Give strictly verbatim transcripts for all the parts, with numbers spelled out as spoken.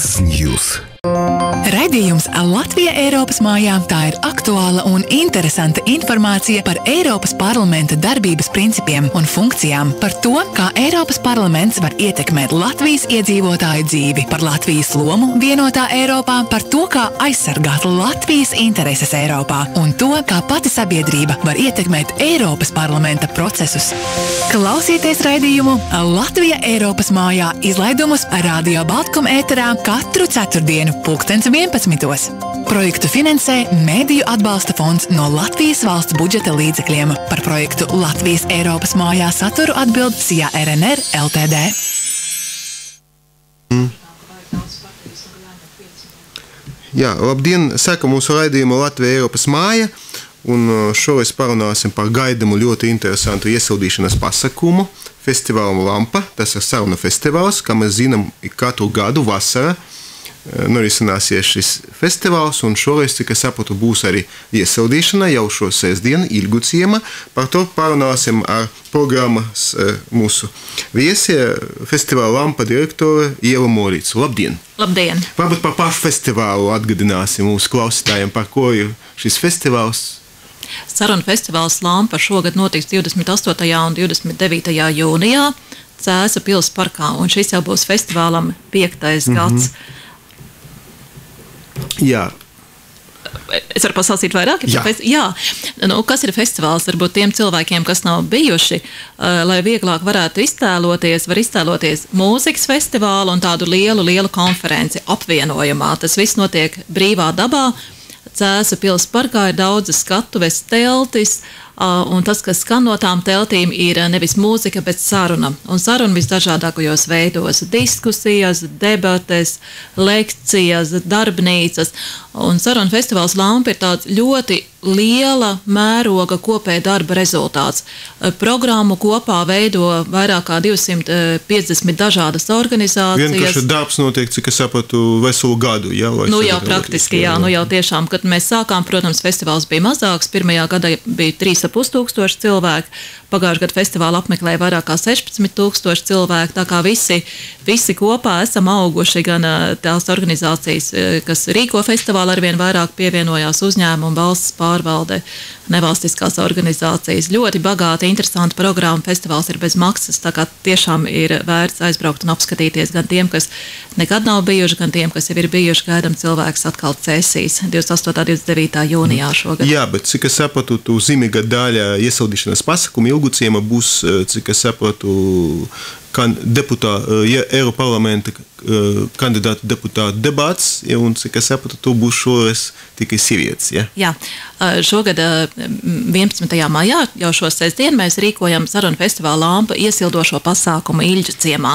X-News. Raidījums Latvija Eiropas mājā – tā ir aktuāla un interesanta informācija par Eiropas parlamenta darbības principiem un funkcijām, par to, kā Eiropas parlaments var ietekmēt Latvijas iedzīvotāju dzīvi, par Latvijas lomu vienotā Eiropā, par to, kā aizsargāt Latvijas intereses Eiropā un to, kā pati sabiedrība var ietekmēt Eiropas parlamenta procesus. Klausieties raidījumu Latvija Eiropas mājā izlaidumus Radio Baltkom ēterā katru ceturtdienu pulkstens vienpadsmitos. Projektu finansē Mēdīju atbalsta fonds no Latvijas valsts budžeta līdzekļiem. Par projektu Latvijas Eiropas mājā saturu atbild S I A R N R L T D. Mm. Jā, labdien! Saka mūsu raidījumu Latvija Eiropas māja, un šoreiz parunāsim par gaidamu ļoti interesantu iesildīšanas pasākumu festivālu Lampa. Tas ir sarunu festivāls, kā mēs zinām, katru gadu vasarā norisināsies šis festivāls, un šoreiz, cik es saprotu, būs arī iesildīšana jau šo sestdienu Ilguciemā. Par to parunāsim ar programmas mūsu viesi, festivāla Lampa direktore Ieva Morīcu. Labdien! Labdien! Varbūt par pašu festivālu atgādināsim mūsu klausītājiem, par ko ir šis festivāls. Sarunu festivāls Lampa šogad notiks divdesmit astotajā un divdesmit devītajā jūnijā Cēsu pils parkā, un šis jau būs festivālam piektais mm-hmm. gads. Jā. Es varu pasāstīt vairāk? Jā. Jā. Nu, kas ir festivāls? Varbūt tiem cilvēkiem, kas nav bijuši, uh, lai vieglāk varētu iztēloties, var iztēloties mūzikas festivālu un tādu lielu, lielu konferenci apvienojumā. Tas viss notiek brīvā dabā. Cēsu pils parkā ir daudzas skatuves, teltis, uh, un tas, kas skan no tām teltīm, ir nevis mūzika, bet saruna. Un saruna visdažādākajos veidos - diskusijas, debates, lekcijas, darbnīcas. Un saruna festivāls Lampa ir tāds ļoti liela mēroga kopēja darba rezultāts. Programmu kopā veido vairāk kā divsimt piecdesmit dažādas organizācijas. Vienkārši darbs notiek, cik es sapratu, veselu gadu, jā? Nu jau praktiski, jā, nu jau tiešām, kad mēs sākām, protams, festivāls bija mazāks, pirmajā gadā bija trīs ar pus tūkstoši cilvēku, pagājušajā gadu festivālu apmeklēja vairāk kā sešpadsmit tūkstoši cilvēku, tā kā visi, visi kopā esam auguši, gan tās organizācijas, kas rīko festivālu, arvien vairāk pievienojās uzņēmumu, valsts pārvalde, nevalstiskās organizācijas. Ļoti bagāta, interesanta programma. Festivāls ir bez maksas, tā kā tiešām ir vērts aizbraukt un apskatīties gan tiem, kas nekad nav bijuši, gan tiem, kas jau ir bijuši. Gaidam cilvēks atkal Cēsīs divdesmit astotā un divdesmit devītā jūnijā šogad. Jā, bet cik es sapratu, tu zīmīga daļa iesildīšanas pasākumu Ilguciemā būs, cik es sapratu, kan deputā, ja Eiroparlamenta kandidātu deputātu debats, ja, un cik es sapratu, tu būs šoreiz tikai sievietes, ja? Jā, šogad vienpadsmitajā maijā, jau šo sestdienu, mēs rīkojam sarunu festivālu Lampa iesildošo pasākumu Ilģu ciemā.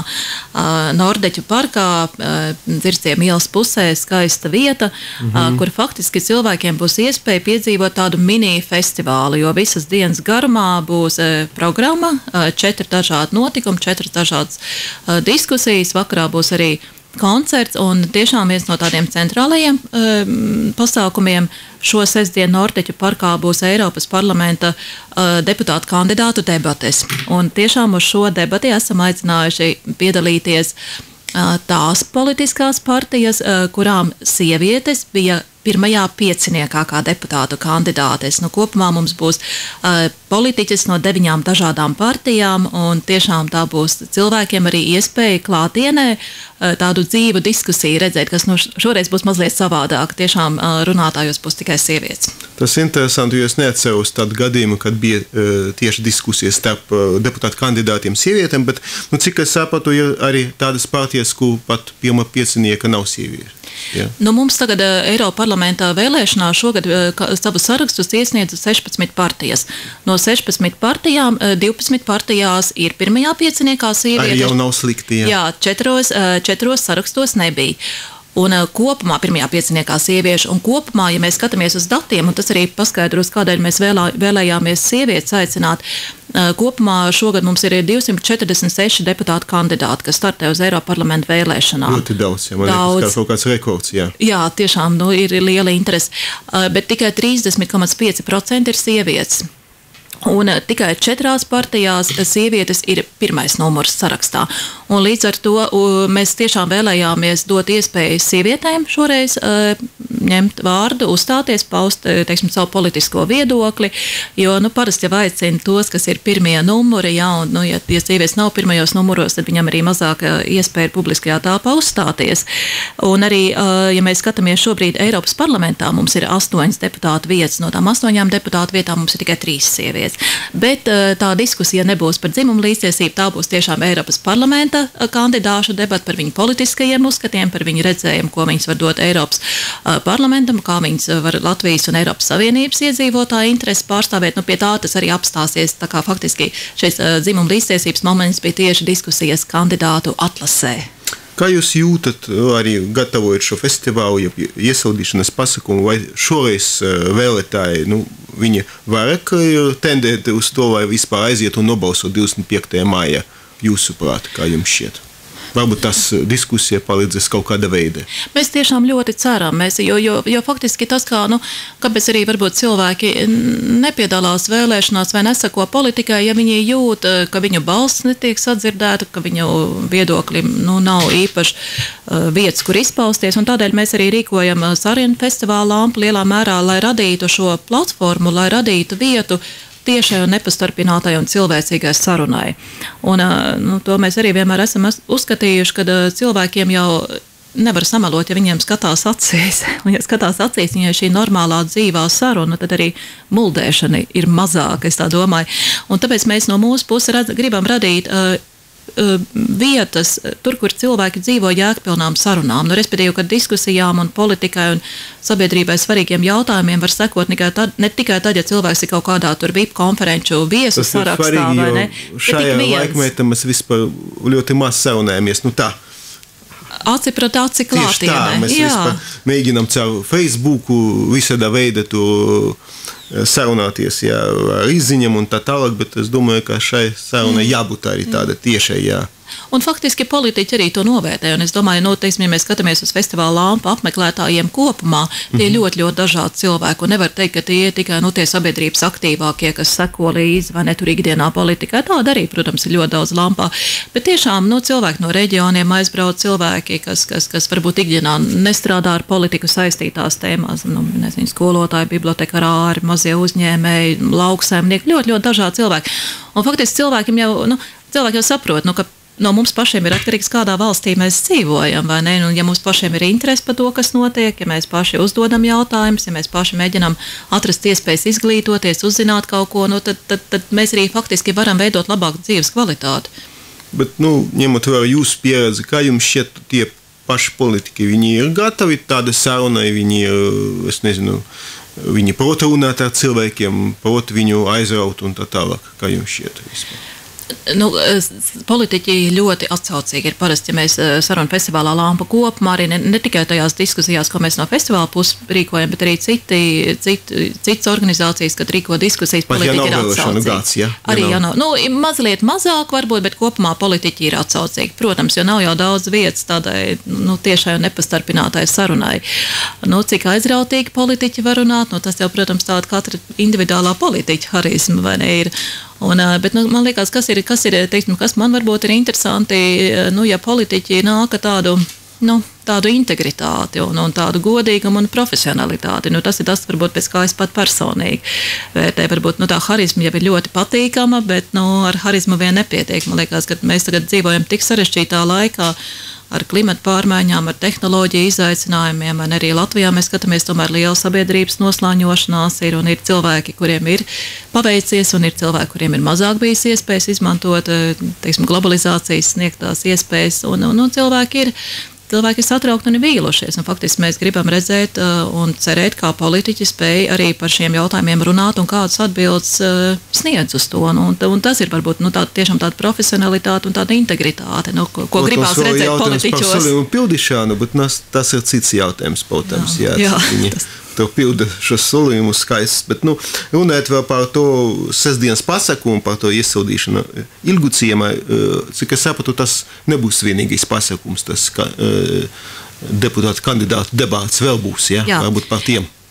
Nordeķu parkā, Dzirciem ielas pusē, skaista vieta, mm-hmm. kur faktiski cilvēkiem būs iespēja piedzīvot tādu mini festivālu, jo visas dienas garumā būs programma, četri dažādi notikumi, četras dažādas diskusijas, vakarā būs arī koncerts, un tiešām viens no tādiem centrālajiem um, pasākumiem šo sestdienu Nordeķu parkā būs Eiropas parlamenta uh, deputātu kandidātu debates. Un tiešām uz šo debati esam aicinājuši piedalīties uh, tās politiskās partijas, uh, kurām sievietes bija pirmajā pieciniekā kā deputātu kandidātes. Nu, kopumā mums būs uh, politiķis no deviņām dažādām partijām, un tiešām tā būs cilvēkiem arī iespēja klātienē uh, tādu dzīvu diskusiju redzēt, kas nu, šoreiz būs mazliet savādāk. Tiešām uh, runātājos būs tikai sievietes. Tas ir interesanti, jo es neatceros tādu gadījumu, kad bija uh, tieši diskusijas starp uh, deputātu kandidātiem sievietēm, bet, nu, cik es sapratu, ir arī tādas partijas, kur pat pirmā piecinieka nav sievietes. Jā. Nu, mums tagad uh, Eiropa parlamentā vēlēšanā šogad uh, savus sarakstus iesniedz sešpadsmit partijas. No sešpadsmit partijām, uh, divpadsmit partijās ir pirmajā pieciniekā sievietes. Arī jau nav slikti, jā. Jā, četros, uh, četros sarakstos nebija. Un uh, kopumā pirmajā pieciniekā sieviešu, un kopumā, ja mēs skatāmies uz datiem, un tas arī paskaidros, kādēļ mēs vēlā, vēlējāmies sievietes aicināt, uh, kopumā šogad mums ir divsimt četrdesmit seši deputātu kandidāti, kas startē uz Eiropa parlamenta vēlēšanām. Ļoti daudz, ja man liekas, kā kaut kāds rekords, jā. Jā, tiešām, nu, ir liela interese, uh, bet tikai trīsdesmit komats pieci procenti ir sievietes. Un tikai četrās partijās sievietes ir pirmais numurs sarakstā. Un līdz ar to mēs tiešām vēlējāmies dot iespēju sievietēm šoreiz uh, ņemt vārdu, uzstāties, paust, teiksim, savu politisko viedokli, jo, nu, parasti jau aicina tos, kas ir pirmie numuri, jā, un, nu, ja, ja sievietes nav pirmajos numuros, tad viņam arī mazāk iespēja publiskajā tāpā uzstāties. Un arī, uh, ja mēs skatāmies šobrīd Eiropas parlamentā, mums ir astoņas deputātu vietas, no tām astoņām deputātu vietām mums ir tikai trīs sievietes. Bet tā diskusija nebūs par dzimumu līdztiesību, tā būs tiešām Eiropas parlamenta kandidāšu debata par viņu politiskajiem uzskatiem, par viņu redzējumu, ko viņas var dot Eiropas parlamentam, kā viņas var Latvijas un Eiropas Savienības iedzīvotāju interesi pārstāvēt. Nu, pie tā tas arī apstāsies, tā kā faktiski šis dzimumu līdztiesības moments bija tieši diskusijas kandidātu atlasē. Kā jūs jūtat, arī gatavojot šo festivālu, ja iesildīšanas pasākumu, vai šoreiz vēlētāji, nu, viņi vairāk tendēt uz to, vai vispār aiziet un nobalsot divdesmit piektajā maijā, jūsuprāt, kā jums šķiet? Varbūt tas diskusija palīdzēs kaut kāda veida. Mēs tiešām ļoti ceram, mēs, jo, jo, jo faktiski tas, kā, nu, kāpēc arī varbūt cilvēki nepiedalās vēlēšanās vai nesako politikai, ja viņi jūt, ka viņu balss netiek sadzirdēta, ka viņu viedokļi, nu, nav īpaši uh, vietas, kur izpausties, un tādēļ mēs arī rīkojam Sarunu festivāla lampu lielā mērā, lai radītu šo platformu, lai radītu vietu tiešai un nepastarpinātai un cilvēcīgai sarunai. Un, nu, to mēs arī vienmēr esam uzskatījuši, ka cilvēkiem jau nevar samelot, ja viņiem skatās acīs. Un, ja skatās acīs, viņai šī normālā dzīvā saruna, tad arī muldēšana ir mazāka, es tā domāju. Un tāpēc mēs no mūsu puses redz, gribam radīt uh, vietas, tur, kur cilvēki dzīvo jēgpilnām sarunām. Nu, respektīvi, ka diskusijām un politikai un sabiedrībai svarīgiem jautājumiem var sekot ne, tad, ne tikai tad, ja cilvēks ir kaut kādā tur V I P konferenču viesu tas sarakstā, svarīgi, vai ne? Šajā laikmetā mēs vispār ļoti maz sarunājamies. Nu tā. Aci pret aci klātienē. Tieši tā, mēs Jā. vispār mēģinām caur Facebooku visādā veida to sarunāties, jā, ar izziņam un tā tālāk, bet es domāju, ka šai sarunai mm. jābūt arī tāda tiešai, jā. Un faktiski politiķi arī to novērtē, un es domāju, nu, teiksim, ja mēs skatāmies uz festivāla lampu apmeklētājiem kopumā, tie ir ļoti, ļoti dažādi cilvēki, un nevar teikt, ka tie ir tikai, nu, tie sabiedrības aktīvākie, kas seko līdzi, vai ne tur ikdienā politikai, tāda arī, protams, ir ļoti daudz lampā, bet tiešām, nu, cilvēki no reģioniem aizbrauc, cilvēki, kas, kas, kas varbūt ikdienā nestrādā ar politiku saistītās tēmās, nu, nezinu, skolotāji, bibliotekārāri, mazie uzņēmēji, lauksaimnieki, ļoti, ļoti dažādi cilvēki, un faktiski cilvēkiem jau, nu, cilvēki jau saprot, nu, ka no mums pašiem ir atkarīgs, kādā valstī mēs dzīvojam, vai ne? Un ja mums pašiem ir interesi par to, kas notiek, ja mēs paši uzdodam jautājumus, ja mēs paši mēģinām atrast iespējas izglītoties, uzzināt kaut ko, nu, tad, tad, tad mēs arī faktiski varam veidot labāku dzīves kvalitāti. Bet, nu, ņemot vērā jūsu pieredzi, kā jums šķiet tie paši politiķi, viņi ir gatavi tāda sarunai, viņi ir, es nezinu, viņi prot runāt ar cilvēkiem, prot viņu aizraut un tā tālāk, kā jums šķiet vispār? Nu, politiķi ļoti atsaucīgi ir parasti, ja mēs sarunu festivālā lampa kopumā, arī ne, ne tikai tajās diskusijās, ko mēs no festivāla puses rīkojam, bet arī citi, citi, citas organizācijas, kad rīko diskusijas, pat politiķi ja ir atsaucīgi. Gads, ja? Arī, ja ja nav. Nu, mazliet mazāk varbūt, bet kopumā politiķi ir atsaucīgi. Protams, jo nav jau daudz vietas tādai, nu, tiešai un nepastarpinātai sarunai. Nu, cik aizrautīgi politiķi var runāt, nu, tas jau, protams, tāda katra individuālā politiķa harisma, vai ne, ir. Un, bet, nu, man liekas, kas ir, kas ir, teiksim, kas man varbūt ir interesanti, nu, ja politiķi nāka tādu, nu, tādu integritāti un, un tādu godīgumu un profesionalitāti. Nu, tas ir tas, varbūt, pēc kā es pat personīgi vērtēju. Varbūt, nu, tā harizma jau ir ļoti patīkama, bet, nu, ar harizmu vien nepietiek. Man liekas, ka mēs tagad dzīvojam tik sarežģītā laikā, ar klimatu pārmaiņām, ar tehnoloģiju izaicinājumiem, un arī Latvijā mēs skatāmies, tomēr liela sabiedrības noslāņošanās ir, un ir cilvēki, kuriem ir paveicies, un ir cilvēki, kuriem ir mazāk bijis iespējas izmantot, teiksim, globalizācijas sniegtās iespējas, un, un, un cilvēki ir Cilvēki ir satraukti un vīlušies, un faktiski mēs gribam redzēt uh, un cerēt, kā politiķi spēj arī par šiem jautājumiem runāt un kādas atbildes uh, sniedz uz to. Un, un, un tas ir varbūt nu, tā, tiešām tāda profesionalitāte un tāda integritāte, nu, ko, ko gribās redzēt politiķos. Par solījumu pildīšanu, bet nas, tas ir cits jautājums, protams. Jā, jā, jā, viņi tas... tev pilda šos solījumus skaistus, bet nu, runājot vēl par to sestdienas pasākumu, par to iesildīšanu Ilgu ciemā, cik es sapratu, tas nebūs vienīgais pasākums, tas ka, deputātu kandidātu debāts vēl būs, ja? Jā. Varbūt par tiem.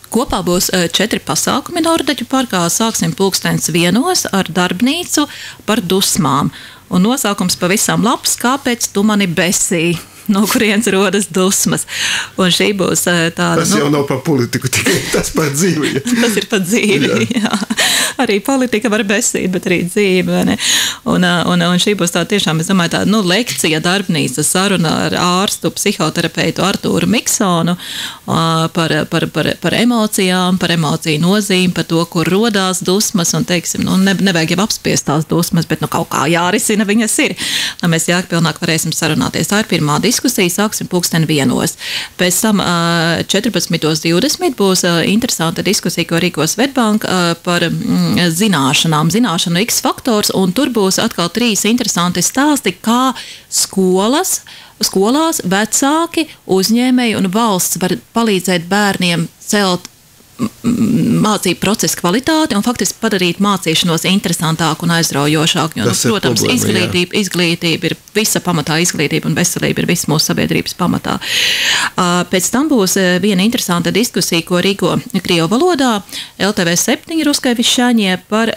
Kopā būs četri pasākumi Nordeģu parkā. Sāksim pulkstens vienos ar darbnīcu par dusmām. Un nosaukums pavisam labs, kāpēc tu mani besī? No kurienes rodas dusmas. Un šī būs tāda... Tas jau nu, nav par politiku, tikai tas par dzīvi. Ja. Tas ir par dzīvi, jā. jā. Arī politika var besīt, bet arī dzīve, vai ne? Un, un, un šī būs tā tiešām, es domāju, tāda nu, lekcija darbnīca saruna ar ārstu, psihoterapeitu Artūru Miksonu par, par, par, par emocijām, par emociju nozīmi, par to, kur rodās dusmas, un teiksim, nu, ne, nevajag jau apspiest tās dusmas, bet nu, kaut kā jārisina viņas ir. Lai mēs jēgpilnāk varēsim sarunāties. Tā ir pirmā diskusija, sāksim pulksten vienos. Pēc tam četrpadsmit divdesmit būs interesanta diskusija, ko rīkos Svetbank par zināšanām, zināšanu X faktors, un tur būs atkal trīs interesanti stāsti, kā skolas, skolās vecāki, uzņēmēji un valsts var palīdzēt bērniem celt mācību procesa kvalitāti un faktiski padarīt mācīšanos interesantāku un aizraujošāku. Jo, nu, protams, problēma, izglītība, izglītība ir visa pamatā, izglītība un veselība ir viss mūsu sabiedrības pamatā. Pēc tam būs viena interesanta diskusija, ko rīko krievu valodā. L T V septiņi Ruskaivišķāņie par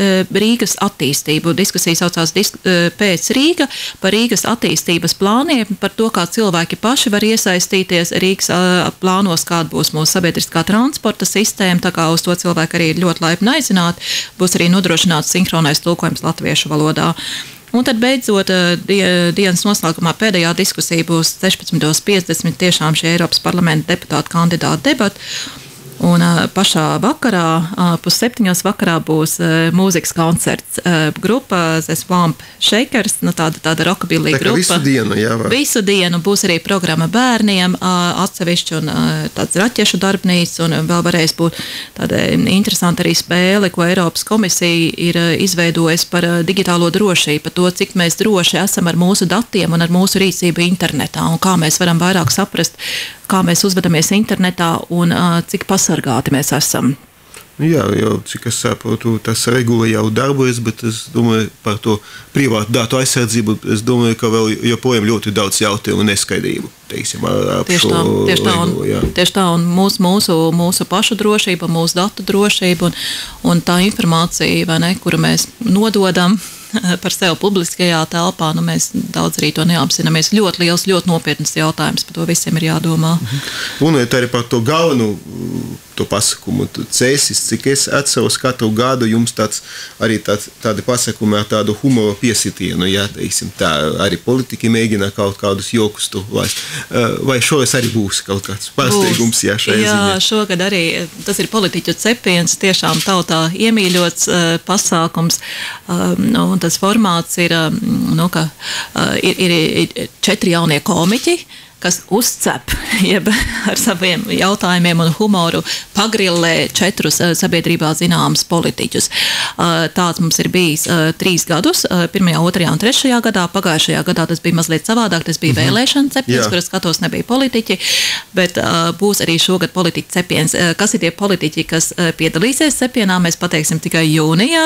Rīgas attīstību. Diskusija saucās disk, pēc Rīga par Rīgas attīstības plāniem, par to, kā cilvēki paši var iesaistīties Rīgas plānos, kāda būs mūsu sabiedriskā transporta sistēma, tā kā uz to cilvēku arī ir ļoti laipni aicināti, būs arī nodrošināts sinhronais tulkojums latviešu valodā. Un tad beidzot dienas noslēgumā pēdējā diskusija būs sešpadsmit piecdesmit tiešām šie Eiropas parlamenta deputātu kandidātu debati. Un pašā vakarā, pusseptiņos vakarā būs mūzikas koncerts. Grupa The Swamp Shakers, nu tāda, tāda rockabilly tā grupa. Visu dienu, jā. Var. Visu dienu būs arī programma bērniem atsevišķi un tāds raķešu darbnīca, un vēl varēs būt tāda interesanta arī spēle, ko Eiropas komisija ir izveidojusi par digitālo drošību, par to, cik mēs droši esam ar mūsu datiem un ar mūsu rīcību internetā, un kā mēs varam vairāk saprast, kā mēs uzvedamies internetā un uh, cik pasargāti mēs esam. Jā, jau cik es saprotu, tas regula jau darbojas, bet es domāju par to privātu datu aizsardzību, es domāju, ka vēl joprojām ļoti daudz jautājumu un neskaidrību, teiksim, ar tieši šo tā, tieši tā, regulu. Un, jā. tieši tā, un mūsu, mūsu, mūsu pašu drošība, mūsu datu drošība un, un tā informācija, vai ne, kuru mēs nododam par sevi publiskajā telpā, nu mēs daudz arī to neapzināmies. Ļoti liels, ļoti nopietnas jautājums, par to visiem ir jādomā. Runājot arī par to galvenu, to pasakumu, cēsis, cik es atceros katru gadu, jums tāds, arī tāds, tādi pasakumi ar tādu humoru piesitienu, jā, teiksim, tā arī politiķi mēģina kaut kādus jokus tu laist. Vai šoreiz arī būs kaut kāds pārsteigums, jā, šajā jā, ziņā? Jā, šogad arī, tas ir politiķu cepiens, tiešām tautā iemīļots uh, pasākums, um, un tas formāts ir, nu, ka ir, ir, ir četri jaunie komiķi, kas uzcep, jeb ar saviem jautājumiem un humoru pagrillē četrus sabiedrībā zināmus politiķus. Tāds mums ir bijis trīs gadus, pirmajā, otrajā un trešajā gadā. Pagājušajā gadā tas bija mazliet savādāk, tas bija mm-hmm. vēlēšana cepiens, kuras skatos nebija politiķi, bet būs arī šogad politiķi cepiens. Kas ir tie politiķi, kas piedalīsies cepienā, mēs pateiksim tikai jūnijā.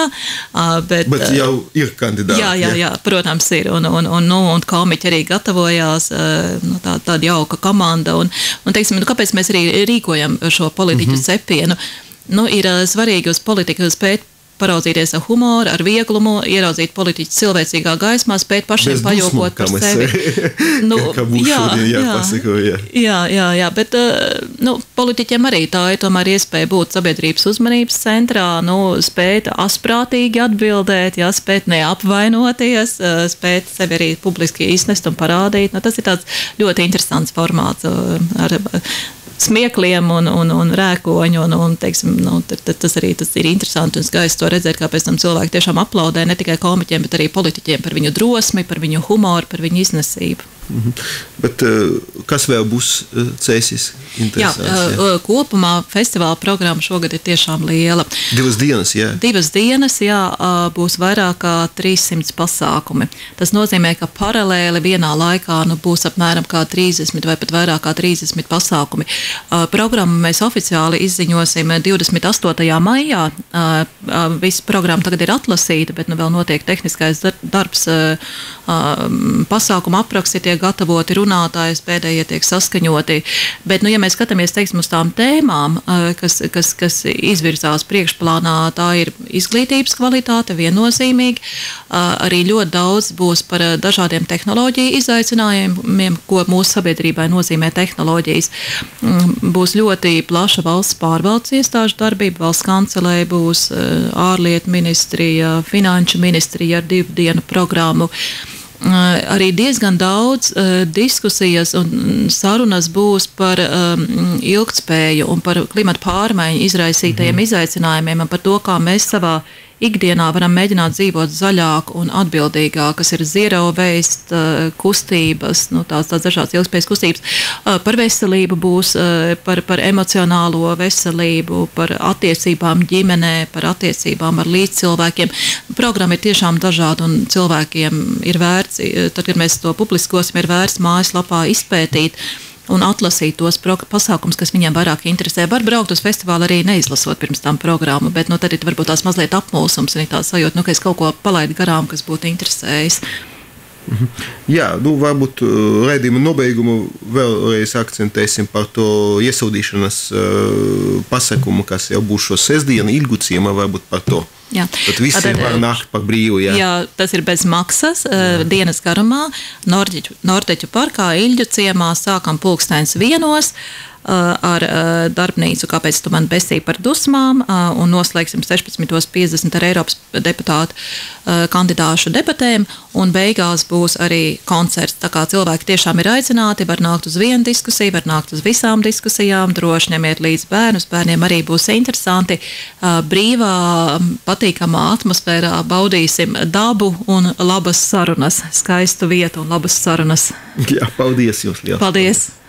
Bet, bet jau ir kandidāti. Jā, jā, jā, protams ir, un, un, un, nu, un komiķi arī gatavojās, nu, tā, tāda jauka komanda, un, un teiksim, nu, kāpēc mēs arī rīkojam šo politiķu mm-hmm. cepienu? Nu, ir uh, svarīgi uz politiku spēt paraudzīties ar humoru, ar vieglumu, ieraudzīt politiķus cilvēcīgā gaismā, spēt pašiem bez pajokot par sevi. Nu, jā, jā, pasako, jā. jā, jā, jā, bet uh, nu, politiķiem arī tā ir tomēr iespēja būt sabiedrības uzmanības centrā, nu, spēt asprātīgi atbildēt, jā, spēt neapvainoties, uh, spēt sevi arī publiski iznest un parādīt. Nu, tas ir tāds ļoti interesants formāts uh, ar smiekliem un, un, un rēkoņu, un, un teiksim, nu, t, t, tas arī tas ir interesanti un skaisti to redzēt, kā pēc tam cilvēki tiešām aplaudē ne tikai komiķiem, bet arī politiķiem par viņu drosmi, par viņu humoru, par viņu iznesību. Mm-hmm. Bet kas vēl būs cēsis? Jā, kopumā festivāla programma šogad ir tiešām liela. Divas dienas, jā. Divas dienas, jā, būs vairāk kā trīssimts pasākumi. Tas nozīmē, ka paralēli vienā laikā nu, būs apmēram kā trīsdesmit vai pat vairāk kā trīsdesmit pasākumi. Programmu mēs oficiāli izziņosim divdesmit astotajā maijā. Visa programma tagad ir atlasīta, bet nu, vēl notiek tehniskais darbs, pasākuma apraksti tiek tiek gatavoti runātājs, pēdējie tiek saskaņoti. Bet, nu, ja mēs skatāmies, teiksim, uz tām tēmām, kas, kas, kas izvirzās priekšplānā, tā ir izglītības kvalitāte viennozīmīgi. Arī ļoti daudz būs par dažādiem tehnoloģiju izaicinājumiem, ko mūsu sabiedrībai nozīmē tehnoloģijas. Būs ļoti plaša valsts pārvaldes iestāžu darbība, valsts kancelē būs ārlietu ministrija, finanšu ministrija ar divu dienu programmu. Arī diezgan daudz uh, diskusijas un sarunas būs par um, ilgtspēju un par klimatu pārmaiņu izraisītajiem mm-hmm. izaicinājumiem un par to, kā mēs savā ikdienā varam mēģināt dzīvot zaļāk un atbildīgāk, kas ir zero waste uh, kustības, nu, tās, tās dažādas ilgspējas kustības. Uh, par veselību būs, uh, par, par emocionālo veselību, par attiecībām ģimenē, par attiecībām ar līdzcilvēkiem. Programma ir tiešām dažāda un cilvēkiem ir vērts, tad, kad mēs to publiskosim, ir vērts mājaslapā izpētīt un atlasīt tos pasākums, kas viņiem vairāk interesē. Var braukt uz festivālu arī neizlasot pirms tam programmu, bet nu, tad ir varbūt tās mazliet apmulsums un ir tā sajūta, nu, ka es kaut ko palaidu garām, kas būtu interesējis. Mhm. Jā, nu, varbūt raidījuma nobeigumu vēlreiz akcentēsim par to iesildīšanas uh, pasakumu, kas jau būs šo sestdienu, ilgu ciemā, varbūt par to. Jā. Tad visi Tad, var nākt par brīvu, jā. Jā, tas ir bez maksas, jā. Dienas garumā, Nordeķu, Nordeķu parkā, Ilģu ciemā, sākam pulkstens vienos, ar darbnīcu, kāpēc tu man besīji par dusmām, un noslēgsim sešpadsmit piecdesmit ar Eiropas deputātu kandidāšu debatēm, un beigās būs arī koncerts. Tā kā cilvēki tiešām ir aicināti, var nākt uz vienu diskusiju, var nākt uz visām diskusijām, droši ņemiet līdz bērnus, bērniem arī būs interesanti, brīvā, patīkamā atmosfērā baudīsim dabu un labas sarunas, skaistu vietu un labas sarunas. Jā, paldies jums liels. Paldies.